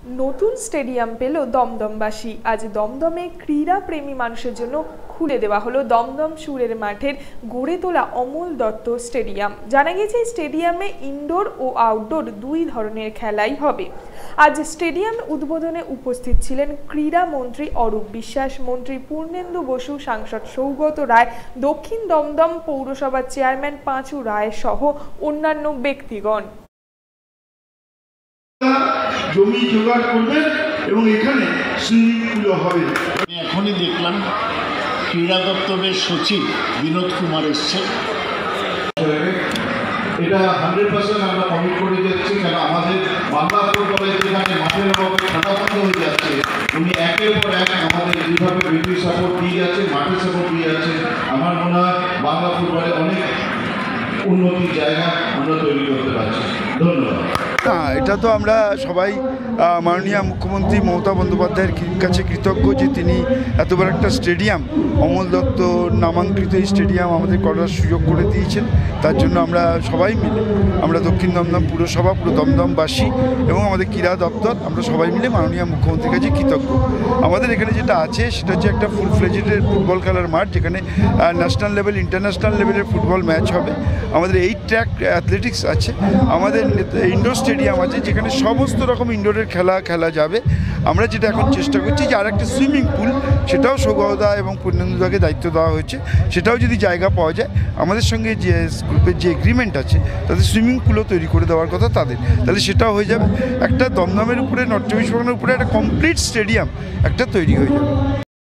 নতুন স্টেডিয়াম পেল দমদমবাসী। আজ দমদমে ক্রীড়া প্রেমী মানুষের জন্য খুলে দেওয়া হলো দমদম সুরের মাঠের গড়ে তোলা অমল দত্ত স্টেডিয়াম। জানা গেছে স্টেডিয়ামে ইনডোর ও আউটডোর দুই ধরনের খেলাই হবে। আজ স্টেডিয়াম উদ্বোধনে উপস্থিত ছিলেন ক্রীড়া মন্ত্রী অরূপ বিশ্বাস, মন্ত্রী পূর্ণেন্দু বসু, সাংসদ সৌগত রায়, দক্ষিণ দমদম পৌরসভার চেয়ারম্যান পাঁচু রায় সহ অন্যান্য ব্যক্তিগণ। জমি জোগাড় করবেন এবং এখানে সুইমিং পুলও হবে। এখনই দেখলাম ক্রীড়া দপ্তরের সচিব বিনোদ কুমার এসছে। এটা 100% আমরা কমিট করে যাচ্ছি, কারণ আমাদের বাংলা ফুটবলের যেখানে মাঠের অভাবে খেলা বন্ধ হয়ে যাচ্ছে, উনি একের পর এক আমাদের যেভাবে বিদ্যুৎ সাপোর্ট দিয়ে যাচ্ছে, মাঠের সাপোর্ট দিয়ে যাচ্ছে, আমার মনে হয় বাংলা ফুটবলে অনেক উন্নতির জায়গা আমরা তৈরি করতে পারছি। ধন্যবাদ। এটা তো আমরা সবাই মাননীয় মুখ্যমন্ত্রী মমতা বন্দ্যোপাধ্যায়ের কাছে কৃতজ্ঞ যে তিনি এত বড় একটা স্টেডিয়াম, অমল দত্ত নামাঙ্কিত এই স্টেডিয়াম আমাদের করার সুযোগ করে দিয়েছেন। তার জন্য আমরা সবাই মিলে, আমরা দক্ষিণ দমদম পুরসভা, পুরো দমদমবাসী এবং আমাদের ক্রীড়া দপ্তর, আমরা সবাই মিলে মাননীয় মুখ্যমন্ত্রীর কাছে কৃতজ্ঞ। আমাদের এখানে যেটা আছে সেটা হচ্ছে একটা ফুল ফ্লেজেডের ফুটবল খেলার মাঠ, যেখানে ন্যাশনাল লেভেল, ইন্টারন্যাশনাল লেভেলের ফুটবল ম্যাচ হবে। আমাদের 8 ট্র্যাক অ্যাথলেটিক্স আছে, আমাদের ইনডোর স্টেডিয়াম আছে যেখানে সমস্ত রকম ইনডোরের খেলা যাবে। আমরা যেটা এখন চেষ্টা করছি যে আর একটা সুইমিং পুল, সেটাও সৌগতদা এবং পূর্ণেন্দুদাকে দায়িত্ব দেওয়া হয়েছে, সেটাও যদি জায়গা পাওয়া যায়, আমাদের সঙ্গে যে গ্রুপের যে এগ্রিমেন্ট আছে তাদের সুইমিং পুলও তৈরি করে দেওয়ার কথা তাদের, তাহলে সেটাও হয়ে যাবে। একটা দমদমের উপরে, নর্থ চব্বিশ পরগনার উপরে একটা কমপ্লিট স্টেডিয়াম একটা তৈরি হয়ে যাবে।